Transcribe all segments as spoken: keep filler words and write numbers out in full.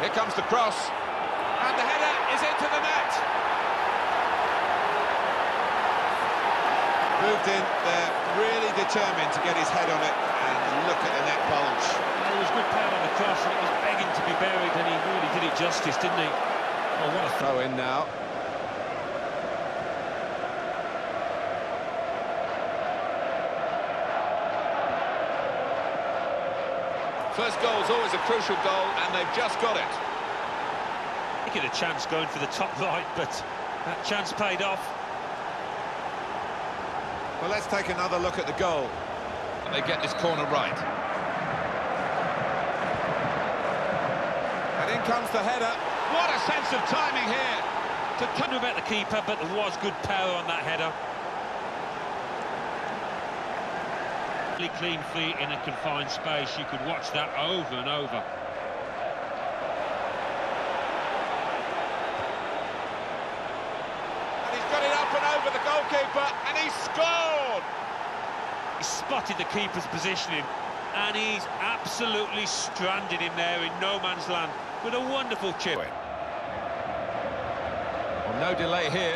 Here comes the cross. And the header is into the net. Moved in, they're really determined to get his head on it, and look at the net bulge. Well, it was good power on the cross, and it was begging to be buried, and he really did it justice, didn't he? Oh, what a throw in now. First goal is always a crucial goal, and they've just got it. He had a chance going for the top right, but that chance paid off. Well, let's take another look at the goal. And they get this corner right. And in comes the header. What a sense of timing here. To turn about the keeper, but there was good power on that header. Really clean feet in a confined space. You could watch that over and over. Got it up and over the goalkeeper, and he scored! He spotted the keeper's positioning, and he's absolutely stranded him there in no man's land with a wonderful chip. Well, no delay here.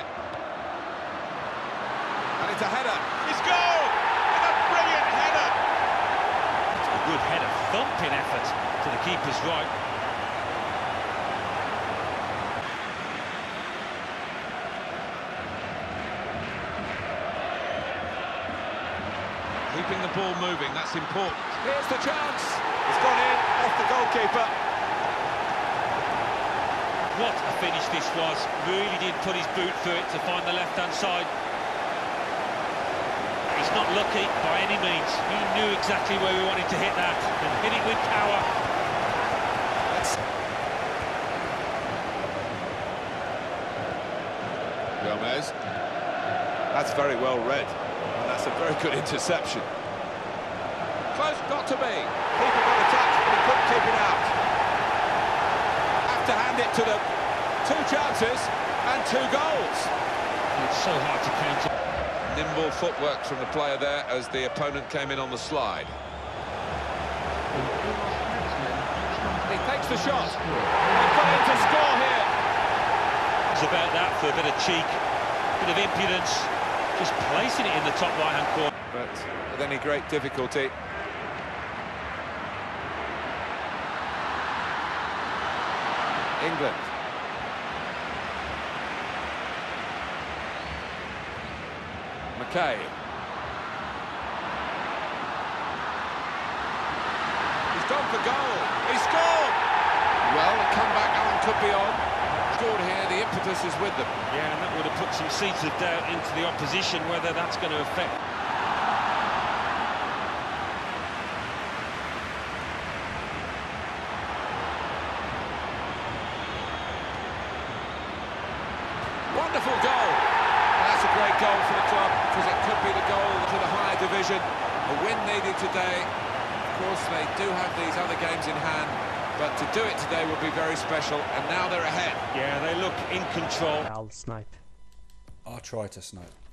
And it's a header. He scored! It's a brilliant header! It's a good header, thumping effort to the keeper's right. Keeping the ball moving, that's important. Here's the chance. It's gone in off the goalkeeper. What a finish this was. Really did put his boot through it to find the left-hand side. He's not lucky by any means. He knew exactly where he wanted to hit that and hit it with power. Gomez. That's very well read. And that's a very good interception. Close, got to be. Keeper got a touch, but he couldn't keep it out. Have to hand it to them. Two chances and two goals. It's so hard to counter. Nimble footwork from the player there as the opponent came in on the slide. He takes the shot. They've got him to score here. It's about that for a bit of cheek, a bit of impudence. Just placing it in the top right-hand corner. But with any great difficulty. England. McKay. He's gone for goal. He scored! Well, the comeback Alan could be on. Scored here, the impetus is with them. Yeah, and that would have put some seeds of doubt into the opposition, whether that's going to affect. Wonderful goal! And that's a great goal for the club, because it could be the goal to the higher division. A win needed today. Of course, they do have these other games in hand, but to do it today would be very special, and now they're ahead. Yeah, they look in control. I'll snipe. I'll try to snipe.